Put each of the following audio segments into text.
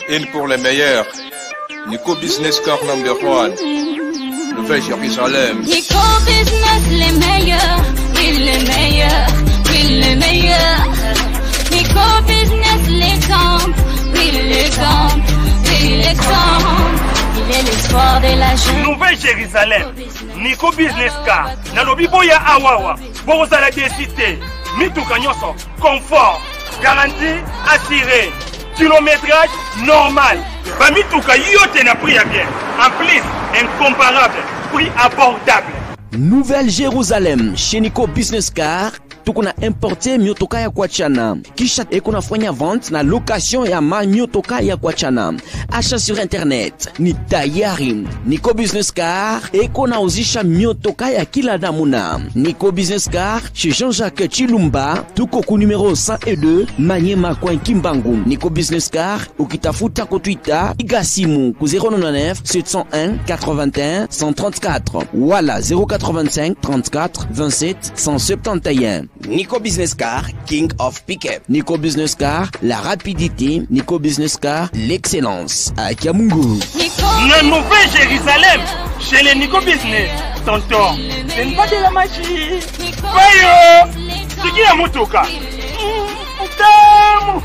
Une pour les meilleurs. Nico Business Car number 1. Nouvelle Jérusalem. Nico Business les meilleurs. Oui les meilleurs. Oui les meilleurs. Nico Business l'exemple. Oui l'exemple. Oui l'exemple. Il est l'espoir de la jeune. Nouvelle Jérusalem. Nico Business Car. Nalobi boya awawa. Borozala décité. Mituka nyoso. Confort. Garantie assurée. Kilométrage normal. Bamituka yote na prix bien. En plus, incomparable. Prix abordable. Nouvelle Jérusalem. Chez Nico Business Car. Tukuna importe miotoka ya kuachana. Kisha ekuna fanya vente na location ya miotoka ya kuachana. Achat sur internet ni tayari. Nico Business Car ekuna uzisha miotoka ya kila namuna. Nico Business Car chez Jean-Jacques Chilumba. Tuko ku numéro 102 Manyema kwa Kimbangu. Nico Business Car ukitafuta ko Twitter igasimu ku 099 701 81 134 wala 085 34 27 171. Nico Business Car, King of Pickup. Nico Business Car, la rapidité. Nico Business Car, l'excellence. À Kiamungu. La Nouvelle Jérusalem, chez les Nico Business. Tonton, ce n'est pas de la magie. Voyons, c'est qui la motoka? Putain.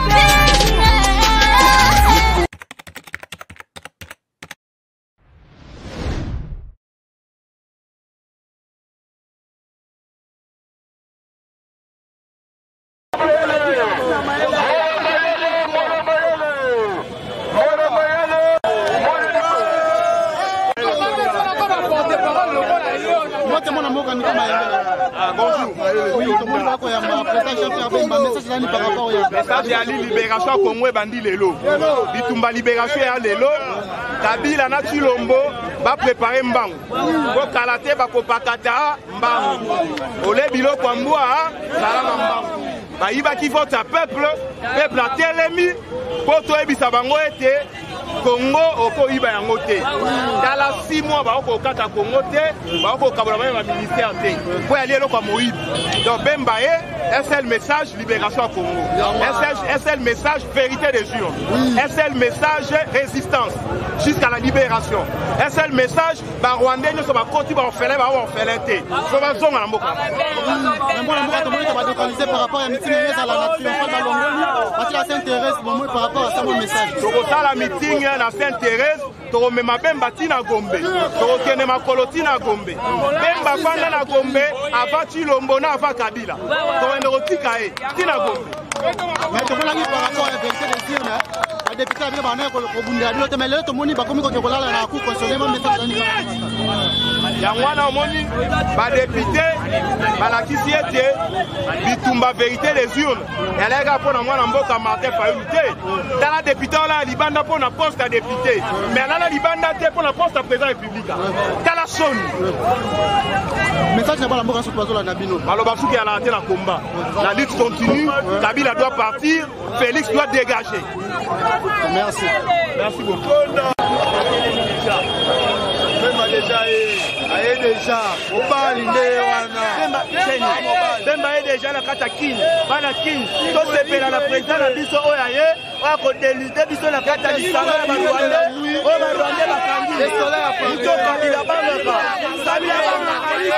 Message ya libération Congo bandi lelo. Bitumba libération ya lelo. Kabila na Chilombo va préparer mbangu. Ko kalate ba kopakata mbangu. Ole bilo kwa mbwa salama mbangu. Ba iba ki vote peuple a telemi poto ebisa bango ete Congo oko iba yango te. Dans la 6 mois ba oko kata Congo te, ba oko kabula ba ministère te. Pour aller lo kwa Moïse. Donc Bembaye, un seul message libération à Congo. Un seul message vérité des jours. Un seul message résistance jusqu'à la libération. Un seul message ba Rwandais ne sont pas côté ba orphelin te. So ba zonga na mboka. Par rapport à la meeting à la nature, parce que ça s'intéresse par rapport à ça mon message. La meeting na Sainte-Thérèse, to mema Bemba tina Gombe, to kene makolo tina Gombe. Bemba fanda na Gombe, avant Chilombo na avant Kabila. To ende rotika e tina Gombe. Mais to bona par rapport à la vérité des dire là, la députée bien bana ko bunda bilo te mele to moni ba komi ko kolala na ku consommer mon message. Ya mwana omoni ba député ba la kisiete bitumba vérité des urnes. Elle a pour mwana mboka Martin Fayulu te. Dans la députée là libanda pour na poste à député. Mais là la libanda te pour na poste à président république. Kala son. Message na bala mboka sur plateau la Nabino. Baloba souki à la tête na combat. La lutte continue, Kabila doit partir, Félix doit dégager. Merci. Merci beaucoup. Déjà, au bal Bemba est déjà la katakine, bana kin, to sepela la président na biso oyaye, wa ko déliter biso la kata lisanga ba Rwanda, o ba Rwanda ba kangi. To Kabila banga, Samia banga.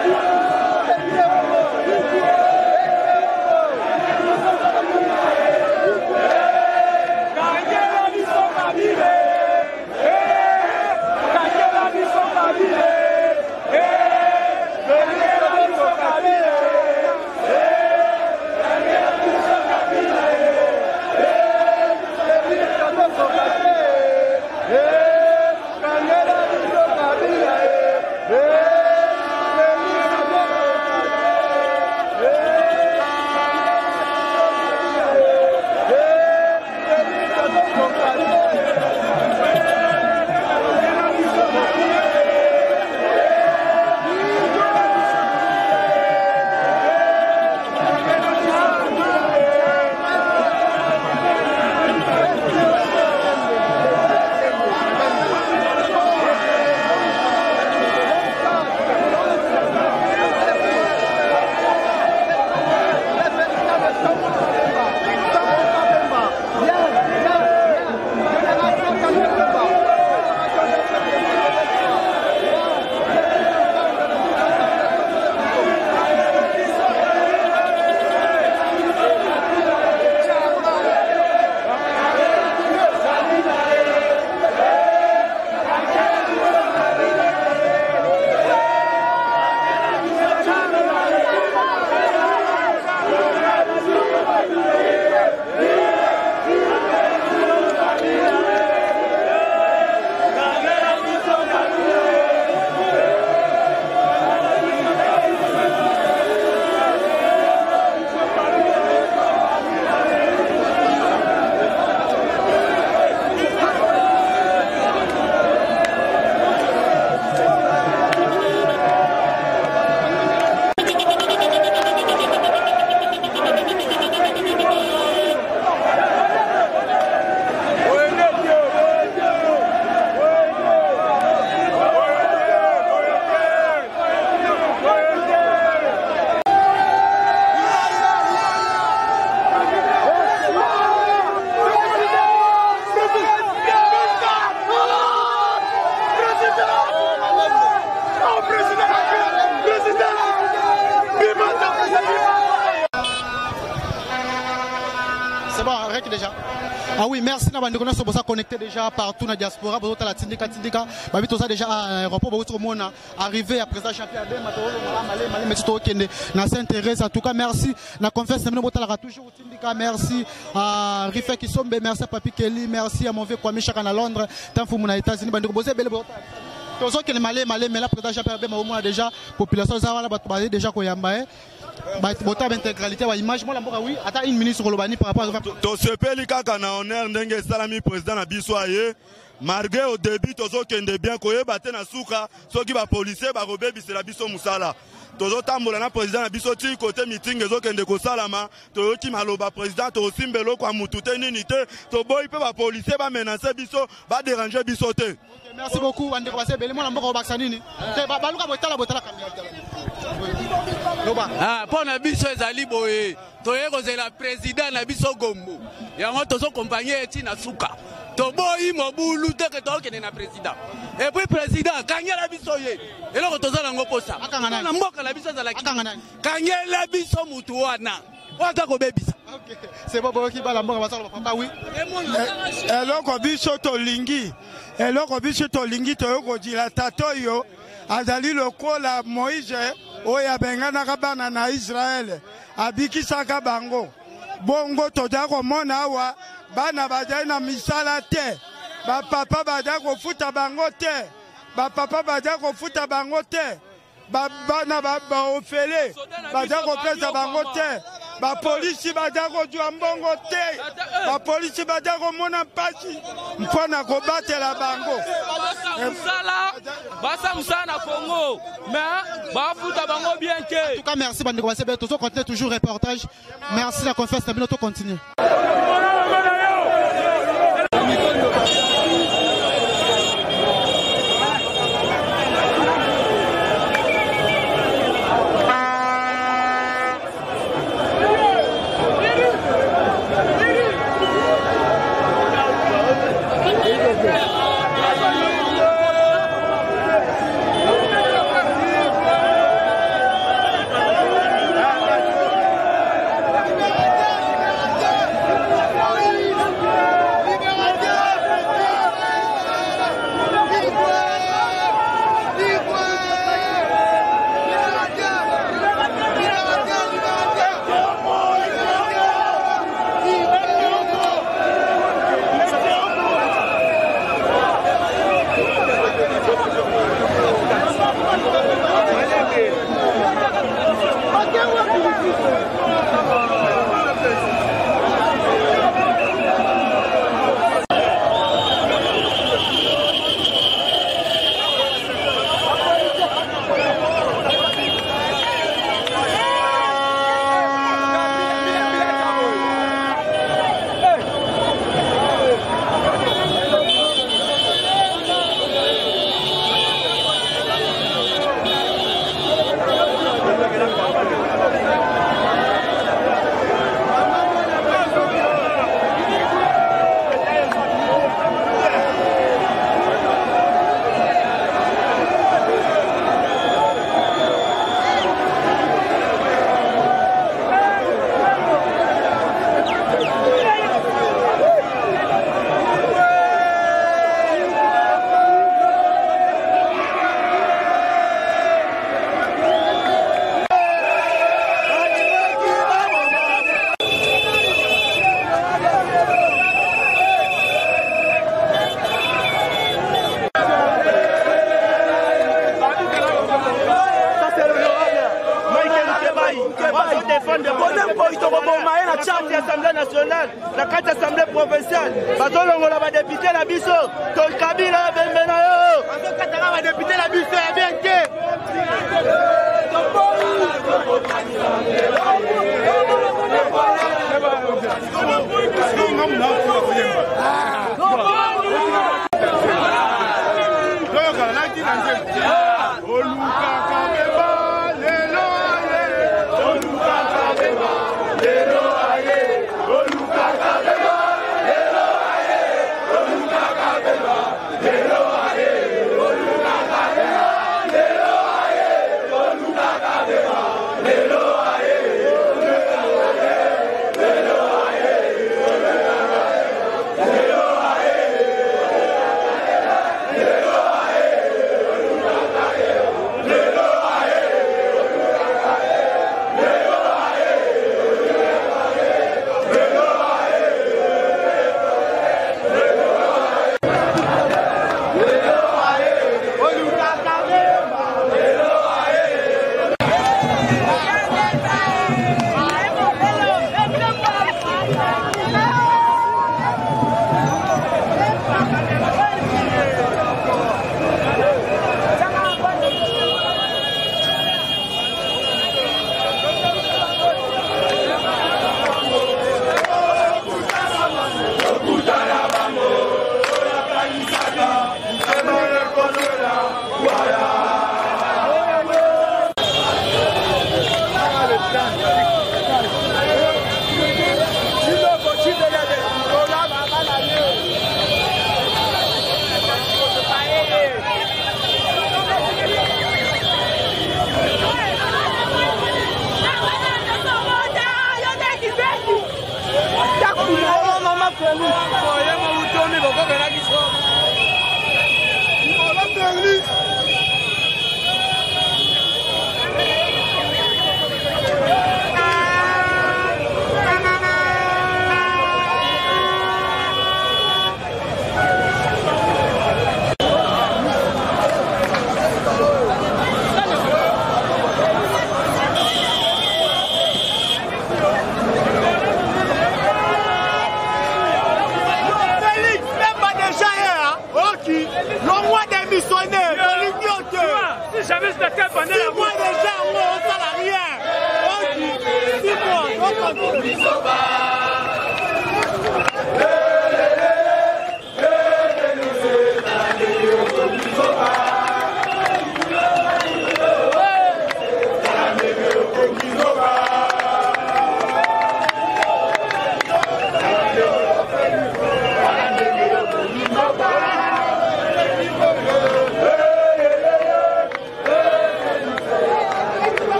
C'est bon, arrête déjà. Ah oui, merci. Nous sommes connectés déjà partout dans la diaspora. Nous sommes Tindika. Nous sommes déjà à l'aéroport. Nous sommes arrivés à présent champion. Nous s'intéresse. En tout cas, merci. Nous confesse. Nous sommes toujours Tindika. Merci à Rife Kisombe. Merci à Papi Kelly. Merci à mon vieux Kwame Chaka à Londres. Tant que vous êtes aux États-Unis. Tous ceux qui sont malais, mais là, président champion, déjà population déjà bota intégralité wa image moi la mboka oui ata une minute sur le bani par rapport à to sepeli kaka na honneur ndenge salami président na biso aye malgré au début tozo kende bien koyeba te na suka soki ba policier ba robebisela biso musala tozo tambola na président na biso ti côté meeting ezo kende ko salama to ki maloba président to simbelo kwa mutu te nini te to boy pe ba policier ba menacer biso ba déranger biso te. Merci beaucoup Andeko Basebele moi la mboka baksa nini baluka botala ah pour na biso ezali boye toye kozela président na biso gombo yango tozo compagnie eti na suka to boyi mobulu te ke to kene na président et puis président kangela biso ye eloko tozala ngo posa na mboka na biso zala kangela biso mutu wana wata ko bebisa. OK c'est bon qui ba la mboka basala papa oui eloko biso to lingi eloko biso to lingi to yoko dila tato yo azali lokola Moïse oya benganaka bana na Israël abikisaka bango bongo toza komona awa bana bazali na misala te bapapa baza kofuta bango te bapapa baza kofuta bango te bana baofele baza kopesa bango te bapolisi baza kozwa mbongo te bapolisi baza komona mpasi mpona kobatela bango basa musala na Congo mais bafuta bango bien que. En tout cas merci Bandeko Basebele toujours continuer toujours reportage merci la conférence na bino to continuer. défendre l'Assemblée nationale, la carte Assemblée provinciale. Bazolongo la député la biso, ton Kabila Bembena yo. Bazokatanga la député la biso ya bien te.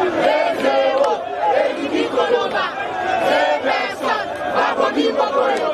Viva Bolívar!